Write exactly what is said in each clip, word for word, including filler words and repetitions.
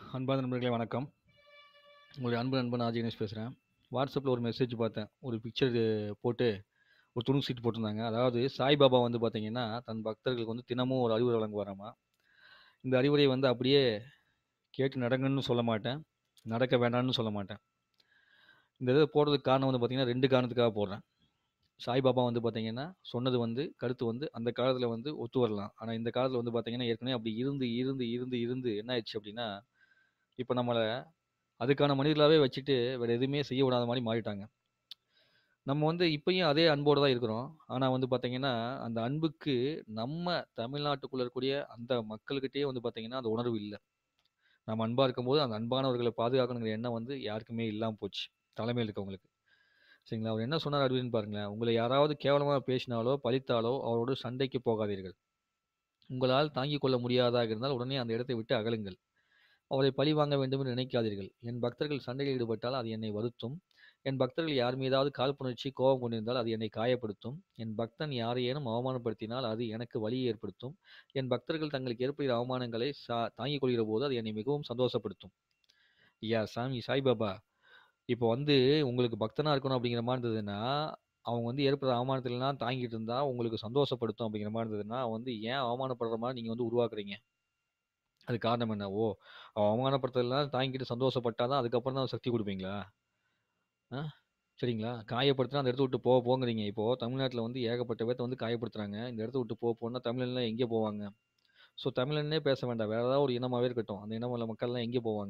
அன்பான நண்பர்களே வணக்கம். உங்களுடைய அன்பு நண்பன் ஆர். ஜே. கணேஷ் பேசுறேன். வாட்ஸ்அப்ல ஒரு மெசேஜ் பார்த்தேன். ஒரு பிக்சர் போட்டு ஒரு துணுக்கு சீட்டு போட்டிருந்தாங்க. அதாவது சாய்பாபா வந்து பார்த்தீங்கன்னா, தன் பக்தர்களுக்கு வந்து தினமும் ஒரு அறிவுரை வழங்குவாராமா. இந்த அறிவுரையை வந்து அப்படியே கேட்டு நடங்கன்னு சொல்ல மாட்டேன். நடக்க வேண்டாம்னு சொல்ல மாட்டேன். இந்த இத போடுறதுக்கு காரணம் வந்து பார்த்தீங்கன்னா, ரெண்டு காரணத்துக்காக போடுறேன். சாய்பாபா வந்து பார்த்தீங்கன்னா, சொன்னது வந்து கருத்து வந்து அந்த காலத்தில வந்து ஒத்து வரலாம். ஆனா இந்த காலத்தில வந்து பார்த்தீங்கன்னா, ஏற்கனவே அப்படி இருந்து, இருந்து, இருந்து, இருந்து என்ன ஆயிடுச்சு அப்படின்னா, இப்ப நம்மள அதுக்கான மனிதர்களாவே வச்சுட்டு வேற எதுவுமே செய்ய விடாத மாரி மாறிட்டாங்க. நம்ம வந்து இப்பயும் அதே அன்போட தான் இருக்கிறோம். ஆனா வந்து பார்த்தீங்கன்னா, அந்த அன்புக்கு நம்ம தமிழ்நாட்டுக்குள்ள இருக்கக்கூடிய அந்த மக்கள்கிட்டயே வந்து பார்த்தீங்கன்னா, அந்த உணர்வு இல்ல. நம்ம அன்பா இருக்கும்போது, அந்த அன்பானவர்கள பாதுகாக்கணுங்கிற எண்ணம் வந்து யாருக்குமே இல்லாம போச்சு. தலைமையில இருக்கவங்களுக்கு. சரிங்களா? அவர் என்ன சொன்னார் அப்படின்னு பாருங்களேன். "உங்கள யாராவது கேவலமா பேசினாலோ, பழித்தாலோ அவரோடு சண்டைக்கு போகாதீர்கள். உங்களால் தாங்கிக் கொள்ள முடியாததாக இருந்தால் உடனே அந்த இடத்தை விட்டு அகலுங்கள். அவரை பழிவாங்க வேண்டும் என்று நினைக்காதீர்கள். என் பக்தர்கள் சண்டையில் ஈடுபட்டால் அது என்னை வருத்தும். என் பக்தர்கள் யார் மீதாவது காழ்ப்புணர்ச்சி, கோபம் கொண்டிருந்தால் அது என்னை காயப்படுத்தும். என் பக்தன் யாரையேனும் அவமானப்படுத்தினால் அது எனக்கு வலியை ஏற்படுத்தும். என் பக்தர்கள் தங்களுக்கு ஏற்படுகிற அவமானங்களை சா தாங்கிக் கொள்கிற போது அது என்னை மிகவும் சந்தோஷப்படுத்தும்." ஐயா சாமி சாய்பாபா, இப்போ வந்து உங்களுக்கு பக்தனா இருக்கணும் அப்படிங்கிற மாரி இருந்ததுன்னா, அவங்க வந்து ஏற்படுற அவமானத்திலலாம் தாங்கிட்டு இருந்தா உங்களுக்கு சந்தோஷப்படுத்தும் அப்படிங்கிற மாரி இருந்ததுன்னா, வந்து ஏன் அவமானப்படுற மாரி நீங்க வந்து உருவாக்குறீங்க? அதுக்கு காரணம் என்ன? ஓ! அவமானப்படுத்துறதெல்லாம் தாங்கிக்கிட்டு சந்தோஷப்பட்டா தான் அதுக்கப்புறம் தான் சக்தி குடுப்பீங்களா? ஆ? சரிங்களா? காயப்படுத்துனா அந்த இடத்த விட்டு போ போங்கிறீங்க. இப்போ தமிழ்நாட்டுல வந்து ஏகப்பட்ட பேத்த வந்து காயப்படுத்துறாங்க. இந்த இடத்த விட்டு போ போன்னா தமிழன்லாம் எங்கே போவாங்க? ஸோ தமிழன்னே பேச வேண்டாம். வேற ஏதாவது ஒரு இனமாவே இருக்கட்டும். அந்த இனம் உள்ள மக்கள்லாம் எங்கே போவாங்க?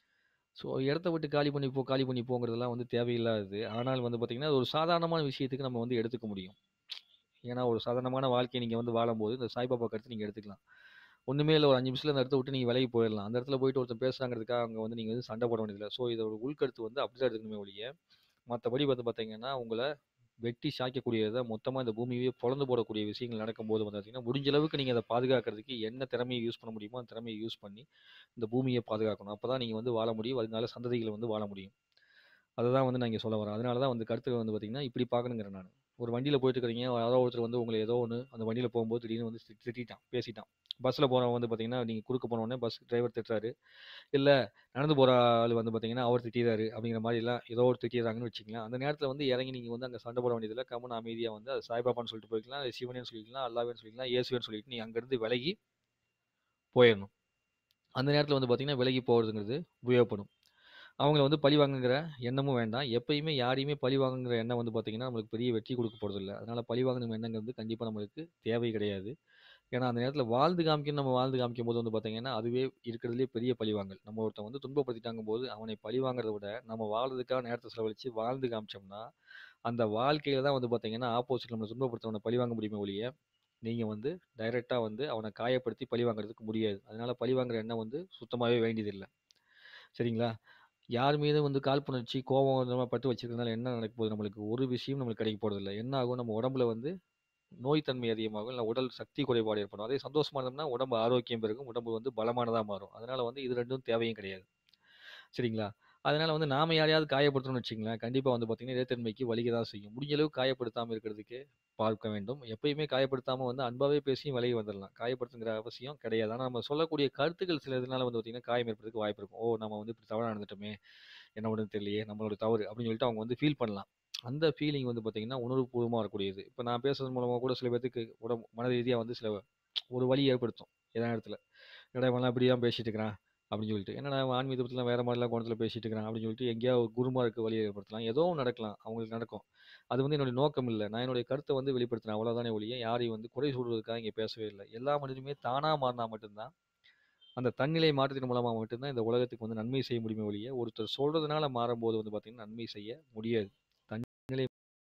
ஸோ இடத்த விட்டு காலி பண்ணி போ, காலி பண்ணி போங்கிறதெல்லாம் வந்து தேவையில்லாதது. ஆனால் வந்து பார்த்தீங்கன்னா, அது ஒரு சாதாரணமான விஷயத்துக்கு நம்ம வந்து எடுத்துக்க முடியும். ஏன்னா, ஒரு சாதாரணமான வாழ்க்கைய நீங்க வந்து வாழும்போது, இந்த சாய்பாபா கருத்து நீங்க எடுத்துக்கலாம். ஒண்ணுமே இல்ல ஒரு ஐந்து நிமிஷத்துல அந்த இடத்த விட்டு நீங்க விலகி போயிரலாம். அந்த இடத்துல போயிட்டு ஒருத்தன் பேசுறாங்கிறதுக்காக அங்க வந்து நீங்க வந்து சண்டை போட வேண்டியதில்ல. ஸோ இதோட உள்கருத்து வந்து அப்படிதான் எடுத்துக்கணுமே ஒழிய, மத்தபடி வந்து பார்த்தீங்கன்னா, உங்கள வெட்டி சாய்க்கக்கூடியத மொத்தமா இந்த பூமியவே பொளந்து போடக்கூடிய விஷயங்கள் நடக்கும்போது வந்து பார்த்தீங்கன்னா, முடிஞ்ச அளவுக்கு நீங்க அத பாதுகாக்கிறதுக்கு என்ன திறமைய யூஸ் பண்ண முடியுமோ, அந்த திறமைய யூஸ் பண்ணி இந்த பூமிய பாதுகாக்கணும். அப்பதான் நீங்க வந்து வாழ முடியும். வருங்கால சந்ததிகள் வந்து வாழ முடியும். அததான் வந்து நான் இங்க சொல்ல வரேன். அதனால தான் வந்து கருத்துக்கள் வந்து பார்த்தீங்கன்னா, இப்படி பார்க்கணுங்கிறேன் நானு. ஒரு வண்டியில போயிட்டு இருக்கிறீங்க. யாரோ ஒருத்தர் வந்து உங்கள ஏதோ ஒண்ணு அந்த வண்டியில போகும்போது திடீர்னு வந்து திட் திட்டிட்டான், பேசிட்டான். பஸ்ல போறவன் வந்து பார்த்தீங்கன்னா, நீங்க குறுக்க போன உடனே பஸ் டிரைவர் திட்டுறாரு. இல்ல நடந்து போற ஆளு வந்து பார்த்தீங்கன்னா, அவர் திட்டிறாரு அப்படிங்கிற மாரிலாம் ஏதோ ஒரு திட்டிறாங்கன்னு வச்சுக்கங்களேன். அந்த நேரத்தில வந்து இறங்கி நீங்க வந்து அங்க சண்டை போட வேண்டியதில்ல. கம்முனு அமைதியா வந்து அது சாய்பாபான்னு சொல்லிட்டு போய்க்கலாம். அது சிவனேன்னு சொல்லிக்கலாம், அல்லாஹ்வேன்னு சொல்லிக்கலாம், இயேசுவேன்னு சொல்லிட்டு நீ அங்கருந்து விலகி போயிரணும். அந்த நேரத்தில வந்து பார்த்தீங்கன்னா, விலகி போறதுங்கிறது உபயோகப்படும். அவங்கள வந்து பழிவாங்கங்கிற எண்ணமும் வேண்டாம். எப்பயுமே யாரையுமே பழிவாங்கங்கிற எண்ணம் வந்து பார்த்தீங்கன்னா, நம்மளுக்கு பெரிய வெற்றி குடுக்க போறதில்ல. அதனால பழிவாங்கணும் எண்ணங்கிறது கண்டிப்பா நம்மளுக்கு தேவை கிடையாது. ஏன்னா, அந்த நேரத்தில வாழ்ந்து காமிக்கணும்னு நம்ம வாழ்ந்து காமிக்கும்போது வந்து பார்த்தீங்கன்னா, அதுவே இருக்கிறதுலயே பெரிய பழிவாங்கல். நம்ம ஒருத்தன் வந்து துன்பப்படுத்திட்டாங்கும்போது, அவனை பழிவாங்கிறத விட, நம்ம வாழ்றதுக்கான நேரத்த செலவழிச்சு வாழ்ந்து காமிச்சோம்னா, அந்த வாழ்க்கையில தான் வந்து பார்த்தீங்கன்னா, ஆப்போசிட்ல நம்மள துன்பப்படுத்துறவன பழிவாங்க முடியுமே ஒழிய, நீங்க வந்து டைரக்ட்டா வந்து அவன காயப்படுத்தி பழிவாங்குறதுக்கு முடியாது. அதனால பழிவாங்குற எண்ணம் வந்து சுத்தமாவே வேண்டியதில்ல. சரிங்களா? யார் மீதும் வந்து காழ்ப்புணர்ச்சி, கோவம் இந்த மாரி பட்டு வச்சிருக்கிறதுனால என்ன நடக்க போகுது நம்மளுக்கு? ஒரு விஷயமும் நம்மளுக்கு கிடைக்க போறதில்ல. என்ன ஆகும்? நம்ம உடம்புல வந்து நோய் தன்மை அதிகமாகும். இல்ல உடல் சக்தி குறைபாடு ஏற்படும். அதே சந்தோஷமா இருந்தோம்னா, உடம்பு ஆரோக்கியம் பெருகும். உடம்பு வந்து பலமானதா மாறும். அதனால வந்து இது ரெண்டும் தேவையும் கிடையாது. சரிங்களா? அதனால வந்து நாம யாரையாவது காயப்படுத்துறோம்னு வச்சுக்கங்களேன், கண்டிப்பா வந்து பார்த்தீங்கன்னா, இறைத்தன்மைக்கு வலிக்க தான் செய்யும். முடிஞ்ச அளவுக்கு காயப்படுத்தாம இருக்கிறதுக்கு பார்க்க வேண்டும். எப்பயுமே காயப்படுத்தாம வந்து அன்பாவே பேசியும் விலகி வந்துரலாம். காயப்படுத்துங்கிற அவசியம் கிடையாது. ஆனா நம்ம சொல்லக்கூடிய கருத்துக்கள் சில இதனால வந்து பார்த்தீங்கன்னா, காயம் ஏற்படுறதுக்கு வாய்ப்பு இருக்கும். ஓ! நம்ம வந்து இப்படி தவறா நடந்துட்டோமே! என்ன பண்றதுன்னு தெரியலையே! நம்மளோட தவறு அப்படின்னு சொல்லிட்டு அவங்க வந்து ஃபீல் பண்ணலாம். அந்த ஃபீலிங் வந்து பார்த்தீங்கன்னா, உணர்வுபூர்வமா வரக்கூடியது. இப்ப நான் பேசுறது மூலமா கூட சில பேத்துக்கு உடம்பு மன ரீதியா வந்து சில ஒரு வலி ஏற்படுத்தும். ஏதா நேரத்தில. என்னடா இவன்லாம் இப்படிலாம் பேசிட்டு இருக்கிறான் அப்படின்னு சொல்லிட்டு. என்னடா இவன் ஆன்மீகத்த பத்திலாம் வேற மாரிலாம் கோணத்தில பேசிட்டு இருக்கிறான் அப்படின்னு சொல்லிட்டு எங்கேயாவது ஒரு குருமாருக்கு வலி ஏற்படுத்தலாம். ஏதோ ஒண்ணு நடக்கலாம். அவங்களுக்கு நடக்கும். அது வந்து என்னுடைய நோக்கம் இல்ல. நான் என்னுடைய கருத்த வந்து வெளிப்படுத்தினேன். அவ்வளோதானே ஒழிய, யாரையும் வந்து குறை சொல்வதற்காக இங்க பேசவே இல்ல. எல்லா மனிதனுமே தானா மாறினா மட்டும் தான், அந்த தன்னிலை மாற்றத்தின் மூலமா மட்டும் தான் இந்த உலகத்துக்கு வந்து நன்மை செய்ய முடியுமே ஒழிய, ஒருத்தர் சொல்றதுனால மாறும்போது வந்து பார்த்தீங்கன்னா, நன்மை செய்ய முடியாது. தன்னிலை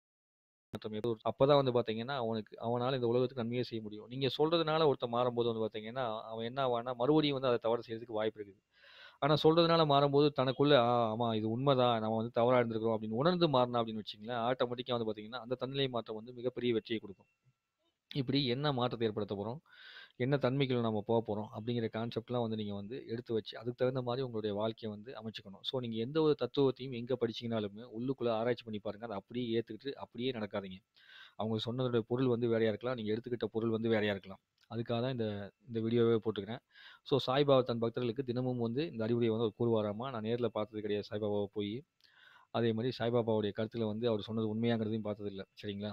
மாற்றம் ஏதோ ஒரு அப்பதான் வந்து பார்த்தீங்கன்னா, அவனுக்கு அவனால இந்த உலகத்துக்கு நன்மையே செய்ய முடியும். நீங்க சொல்றதுனால ஒருத்தன் மாறும்போது வந்து பார்த்தீங்கன்னா, அவன் என்ன ஆவான்னா, மறுபடியும் வந்து அத தவறு செய்றதுக்கு வாய்ப்பு இருக்குது. ஆனா சொல்றதுனால மாறும்போது தனக்குள்ள, ஆ ஆமா இது உண்மதான். நம்ம வந்து தவறா இருந்திருக்கிறோம் அப்படின்னு உணர்ந்து மாறுனா அப்படின்னு வச்சுக்கங்களேன், ஆட்டோமேட்டிக்கா வந்து பார்த்தீங்கன்னா, அந்த தன்னிலை மாற்றம் வந்து மிகப்பெரிய வெற்றியை குடுக்கும். இப்படி என்ன மாற்றத்தை ஏற்படுத்த போறோம்? என்ன தன்மைக்குள்ள நம்ம போப்போறோம்? அப்படிங்கிற கான்செப்ட்லாம் வந்து நீங்க வந்து எடுத்து வச்சு, அதுக்கு தகுந்த மாரி உங்களுடைய வாழ்க்கைய வந்து அமைச்சுக்கணும். ஸோ நீங்க எந்த ஒரு தத்துவத்தையும் எங்க படிச்சீங்கனாலுமே, உள்ளுக்குள்ள ஆராய்ச்சி பண்ணி பாருங்க. அத அப்படியே ஏத்துக்கிட்டு, அப்படியே நடக்காதீங்க. அவங்க சொன்னதோட பொருள் வந்து வேறையா இருக்கலாம். நீங்க எடுத்துக்கிட்ட பொருள் வந்து வேறையா இருக்கலாம். அதுக்காக தான் இந்த இந்த வீடியோவே போட்டுக்கிறேன். ஸோ சாய்பாபா தன் பக்தர்களுக்கு தினமும் வந்து இந்த அறிவுரையை வந்து அவர் கூறுவாராமா. நான் நேர்ல பார்த்தது கிடையாது சாய்பாபாவ போயி. அதே மாரி சாய்பாபாவுடைய கருத்துல வந்து அவர் சொன்னது உண்மையாங்கிறதையும் பார்த்ததில்ல. சரிங்களா?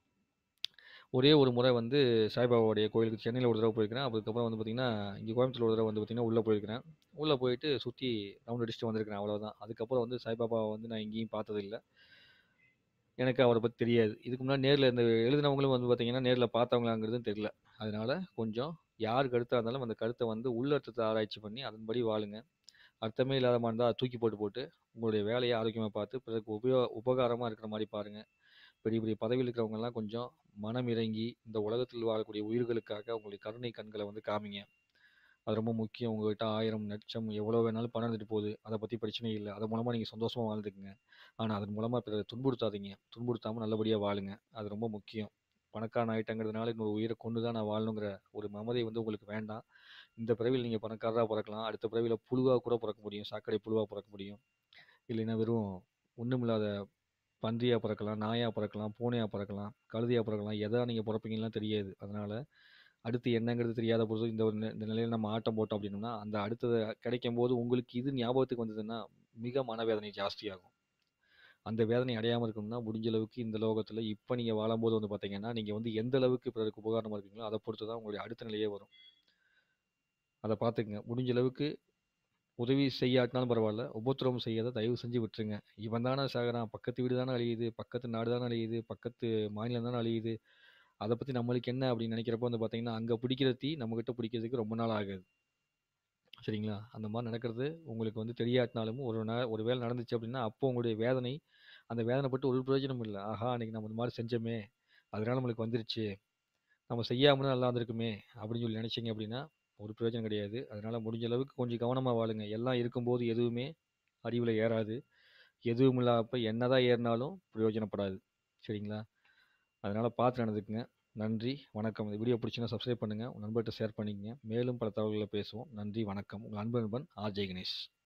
ஒரே ஒரு முறை வந்து சாய்பாபாவுடைய கோயிலுக்கு சென்னையில ஒரு தடவ போயிருக்கிறேன். அதுக்கப்புறம் வந்து பார்த்தீங்கன்னா, இங்க கோயம்புத்தூர்ல ஒரு தடவ வந்து பார்த்தீங்கன்னா, உள்ள போயிருக்கிறேன். உள்ள போயிட்டு சுத்தி ரவுண்ட் அடிச்சுட்டு வந்திருக்கிறேன் அவ்வளவுதான். அதுக்கப்புறம் வந்து சாய்பாபாவ வந்து நான் எங்கேயும் பார்த்ததில்ல. எனக்கு அவர பத்தி தெரியாது. இதுக்கு முன்னாடி நேர்ல இந்த எழுதினவங்களும் வந்து பார்த்தீங்கன்னா, நேர்ல பார்த்தவங்களாங்கிறதும் தெரியல. அதனால கொஞ்சம் யார் கருத்தா இருந்தாலும் அந்த கருத்த வந்து உள்ளர்த்தத்த ஆராய்ச்சி பண்ணி அதன்படி வாழுங்க. அர்த்தமே இல்லாத மாரி இருந்தா அத தூக்கி போட்டு போட்டு, உங்களுடைய வேலைய ஆரோக்கியமா பார்த்து பிறருக்கு உபயோ உபகாரமா இருக்கிற மாரி பாருங்க. பெரிய பெரிய பதவியில இருக்கிறவங்கலாம் கொஞ்சம் மனம் இறங்கி, இந்த உலகத்தில் வாழக்கூடிய உயிர்களுக்காக உங்களுடைய கருணை கண்கள வந்து காமிங்க. அது ரொம்ப முக்கியம். உங்ககிட்ட ஆயிரம், லட்சம் எவ்வளோ வேணாலும் பணம் இருந்துட்டு போகுது. அத பத்தி பிரச்சனை இல்ல. அது மூலமா நீங்க சந்தோஷமா வாழ்ந்துக்கங்க. ஆனா, அதன் மூலமா பிறரை துன்புறுத்தாதீங்க. துன்புறுத்தாம நல்லபடியா வாழுங்க. அது ரொம்ப முக்கியம். பணக்காரன் ஆயிட்டங்கிறதுனால இன்னொரு உயிர கொன்னு தான் நான் வாழணுங்கிற ஒரு மமதை வந்து உங்களுக்கு வேண்டாம். இந்த பிறவியில நீங்க பணக்காரரா பொறக்கலாம். அடுத்த பிறவியில புழுவா கூட பொறக்க முடியும். சாக்கடை புழுவா பொறக்க முடியும். இல்லைன்னா வெறும் ஒண்ணுமில்லாத பன்றியா பொறக்கலாம், நாயா பொறக்கலாம், பூனையா பொறக்கலாம், கழுதையா பொறக்கலாம். எதா நீங்க பொறப்பீங்கன்னுலாம் தெரியாது. அதனால அடுத்து என்னங்கிறது தெரியாத பொழுது இந்த ஒரு நி இந்த நிலையில நம்ம ஆட்டம் போட்டோம் அப்படின்னோம்னா, அந்த அடுத்தது கிடைக்கும்போது உங்களுக்கு இது ஞாபகத்துக்கு வந்ததுன்னா, மிக மனவேதனை ஜாஸ்தியாகும். அந்த வேதனை அடையாம இருக்கணும்னா, முடிஞ்ச அளவுக்கு இந்த லோகத்துல இப்ப நீங்க வாழும்போது வந்து பார்த்தீங்கன்னா, நீங்க வந்து எந்த அளவுக்கு பிறருக்கு உபகாரமா இருக்கீங்களோ, அத பொறுத்து தான் உங்களுடைய அடுத்த நிலையே வரும். அத பார்த்துக்கங்க. முடிஞ்ச அளவுக்கு உதவி செய்யாட்டினாலும் பரவால்ல, உபத்திரவம் செய்யாத தயவு செஞ்சு விட்டுருங்க. இவன் தானே சாகுறான், பக்கத்து வீடு தானே அழியுது, பக்கத்து நாடு தானே அழியுது, பக்கத்து மாநிலம் தானே அழியுது. அத பத்தி நம்மளுக்கு என்ன அப்படின்னு நினைக்கிறப்போ வந்து பார்த்தீங்கன்னா, அங்க பிடிக்கிற தீ நம்மகிட்ட பிடிக்கிறதுக்கு ரொம்ப நாள் ஆகாது. சரிங்களா? அந்த மாரி நடக்கிறது உங்களுக்கு வந்து தெரியாட்டினாலும் ஒரு நா ஒரு வேளை நடந்துச்சு அப்படின்னா, அப்போ உங்களுடைய வேதனை, அந்த வேதனைப்பட்டு ஒரு பிரயோஜனமும் இல்ல. ஆஹா! அன்னைக்கு நம்ம இந்த மாரி செஞ்சோமே, அதனால நம்மளுக்கு வந்துருச்சு. நம்ம செய்யாம இருந்தா நல்லா இருந்திருக்குமே அப்படின்னு சொல்லி நினைச்சீங்க அப்படின்னா, ஒரு பிரயோஜனம் கிடையாது. அதனால முடிஞ்ச அளவுக்கு கொஞ்சம் கவனமா வாழுங்க. எல்லாம் இருக்கும்போது எதுவுமே அறிவுல ஏறாது. எதுவும் இல்லாதப்ப என்னதான் ஏறினாலும் பிரயோஜனப்படாது. சரிங்களா? அதனால பார்த்து நடந்துக்கங்க. நன்றி, வணக்கம். இந்த வீடியோ பிடிச்சுருந்தா சப்ஸ்கிரைப் பண்ணுங்க. உங்க நண்பர்ட்ட ஷேர் பண்ணிக்கங்க. மேலும் பல தகவல்கள பேசுவோம். நன்றி, வணக்கம். உங்கள் அன்பு நண்பன் ஆர். ஜெய் கணேஷ்.